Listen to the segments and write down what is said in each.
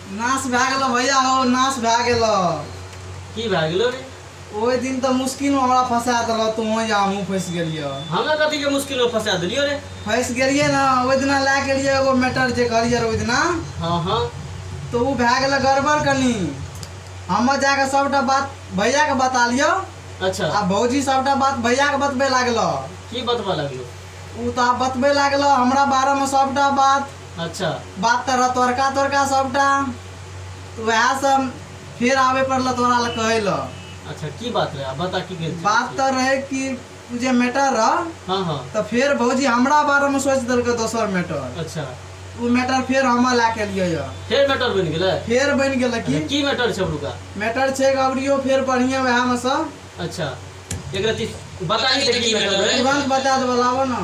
नाश भए गेलो भैया हो, नाश भए गेलो। की भए गेलो रे? ओहि दिन तो मुश्किल में हमरा फंसा देलो, तू वहीं हमहूँ फंस गेलियो। हमरा कथी के मुश्किल में फंसा दिलियो रे? फंस गेलिए ना, ओहि दिना लए गेलिए एगो मैटर जे कहलिए ओहि दिना। हाँ हाँ। तो उ भए गेलो गड़बड़ कनी। हम जाके सबटा बात भैया के बता लियो। अच्छा। आ भौजी सबटा बात भैया के बतबे लागलो। की बतबा लागलो? उ तो आप बतबे लागलो हमरा बारे में सबटा बात। अच्छा। बात तर तोरका तोरका सबटा। तो वह सब फिर आवे पड़ल तोरा ल कहलो। अच्छा की बात रहे? बता की के बात तो रहे कि तुझे मैटर रह। हाँ हाँ। तो फिर भौजी हमरा बारे में सोच दिलके दोसर मैटर। अच्छा। उ मैटर फिर हम लाके लियो। फिर मैटर बन गेलै? फिर बन गेल की मैटर छै रुका? मैटर छै गबरियो फिर बढ़िया वह में सब। अच्छा एकरा बता ही दे की मैटर है। तुरंत बता दे बोलावो ना।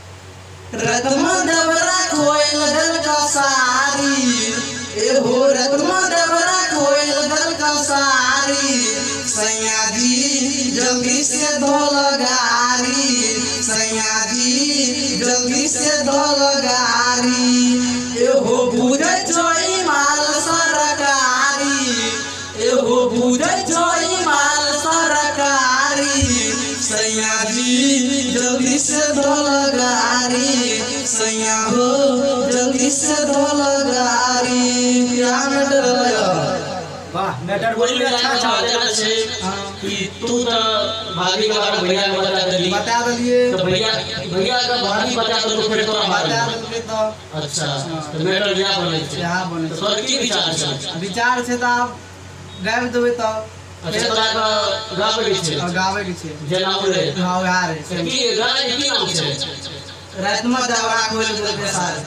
रत्मा दबरा खोइल दल का सारी, ए हो रत्मा दबरा खोइल दल का सारी। सैया जी जल्दी से धोल गारी, सैया जी जल्दी से धोल गारी। ए हो बुझे छोई माल सरकारी, ए हो बुझे छोई माल सरकारी। सैया जी जल्दी से धोल गारी, सैया हो जल्दी से धोल गारी। क्या मैटर है? वाह मैटर बोली अच्छा छै कि तू तो भाभी के बारे में भैया के बता दिए। तो भैया का भाभी बता तो फिर तोरा बता दिए तो। अच्छा तो मैटर क्या बने छै? क्या बने तो तोर की विचार छै? विचार छै त आप गाबि देबै त। अच्छा तोरा का गावे के छै? गावे के छै। जेना रे हां यार है। की गाना की नाम छै? रत्मा दबरा खोइल दल के सारी।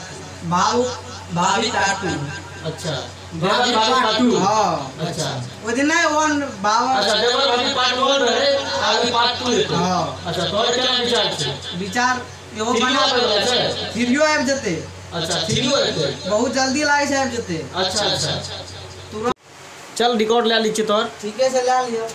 भाभी टाटू। अच्छा भाभी पार्ट 2। हां अच्छा ओ दिन नहीं वन बाबा। अच्छा देवर भाभी पार्ट 1 रहे आगे पार्ट 2 हेतै। हां अच्छा तोर क्या विचार छै? विचार एहो बना छै। थ्रियो आबि जेतै। अच्छा थ्रियो हेतै? बहुत जल्दी लागे छै आबि जेतै। अच्छा अच्छा तुरंत चल रिकॉर्ड ले ली छी तोर। ठीके से ले लियो।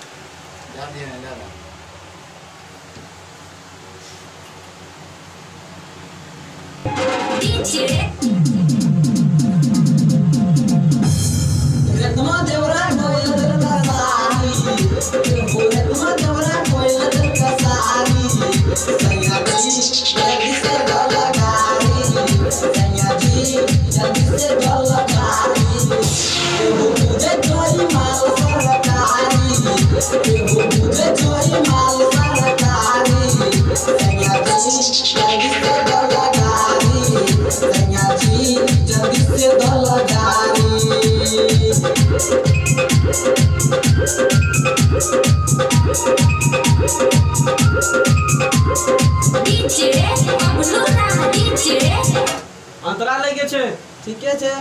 रत्मा देवरा खोइल दल का सारी, रत्मा देवरा खोइल दल का सारी। सैया जी जल्दी से धोल गारी, सैया जी जल्दी से धोल गारी। एहो मुझे जोई माल सरकारी, एहो मुझे जोई माल सरकारी। सैया जी जल्दी से धोल गारी, सैया जी जल्दी से धोल गारी। अंतरा लगे छै? ठीके छै।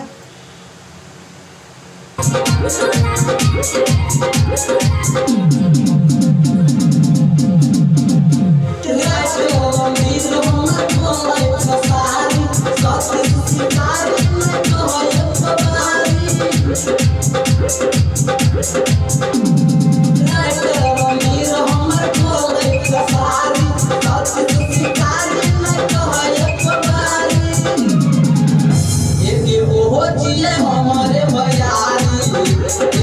हमारे भैयारी